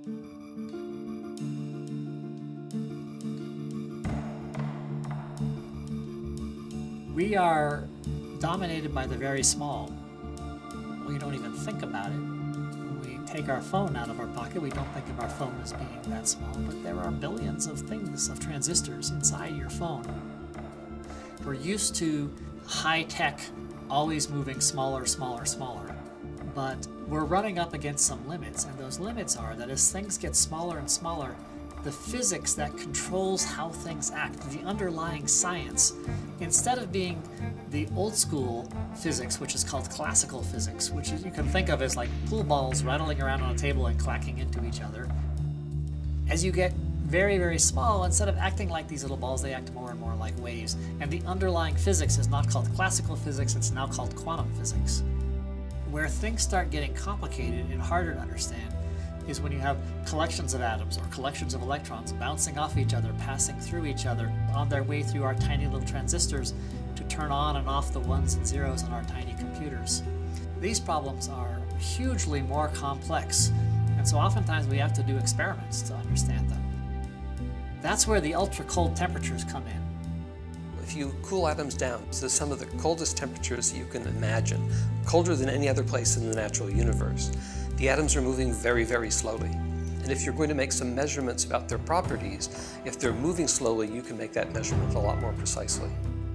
We are dominated by the very small. We don't even think about it. When we take our phone out of our pocket, we don't think of our phone as being that small, but there are billions of things, of transistors inside your phone. We're used to high-tech, always moving smaller, smaller, smaller, but we're running up against some limits, and those limits are that as things get smaller and smaller, the physics that controls how things act, the underlying science, instead of being the old school physics, which is called classical physics, which you can think of as like pool balls rattling around on a table and clacking into each other. As you get very, very small, instead of acting like these little balls, they act more and more like waves. And the underlying physics is not called classical physics, it's now called quantum physics. Where things start getting complicated and harder to understand is when you have collections of atoms or collections of electrons bouncing off each other, passing through each other, on their way through our tiny little transistors to turn on and off the ones and zeros on our tiny computers. These problems are hugely more complex, and so oftentimes we have to do experiments to understand them. That's where the ultra-cold temperatures come in. If you cool atoms down to some of the coldest temperatures you can imagine, colder than any other place in the natural universe, the atoms are moving very, very slowly. And if you're going to make some measurements about their properties, if they're moving slowly, you can make that measurement a lot more precisely.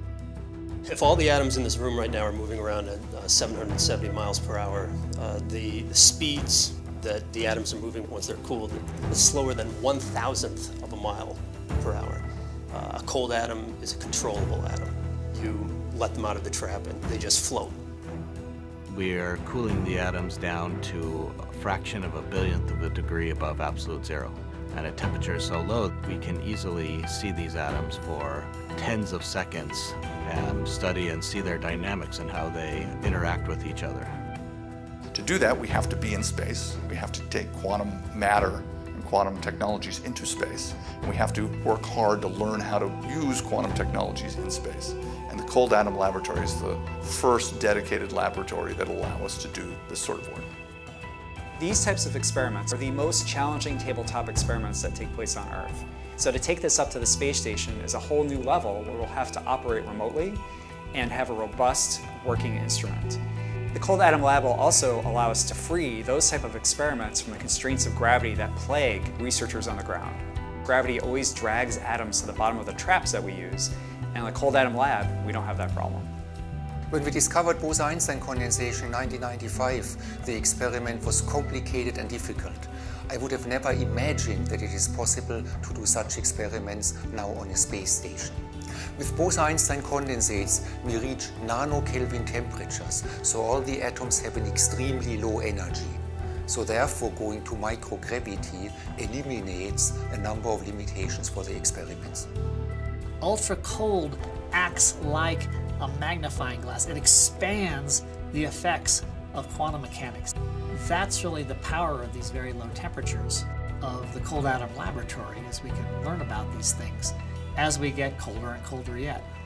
If all the atoms in this room right now are moving around at 770 miles per hour, the speeds that the atoms are moving once they're cooled is slower than 1,000th of a mile per hour. A cold atom is a controllable atom. You let them out of the trap and they just float. We are cooling the atoms down to a fraction of a billionth of a degree above absolute zero. And at temperatures so low, we can easily see these atoms for tens of seconds and study and see their dynamics and how they interact with each other. To do that, we have to be in space. We have to take quantum matter and quantum technologies into space. And we have to work hard to learn how to use quantum technologies in space. And the Cold Atom Laboratory is the first dedicated laboratory that will allow us to do this sort of work. These types of experiments are the most challenging tabletop experiments that take place on Earth. So to take this up to the space station is a whole new level where we'll have to operate remotely and have a robust working instrument. The Cold Atom Lab will also allow us to free those type of experiments from the constraints of gravity that plague researchers on the ground. Gravity always drags atoms to the bottom of the traps that we use, and in the Cold Atom Lab, we don't have that problem. When we discovered bose-einstein condensation in 1995, the experiment was complicated and difficult. I would have never imagined that it is possible to do such experiments now on a space station. With bose-einstein condensates, we reach nano-Kelvin temperatures, so all the atoms have an extremely low energy. So therefore, going to microgravity eliminates a number of limitations for the experiments. Ultra-cold acts like a magnifying glass. It expands the effects of quantum mechanics. That's really the power of these very low temperatures of the Cold Atom Laboratory, as we can learn about these things as we get colder and colder yet.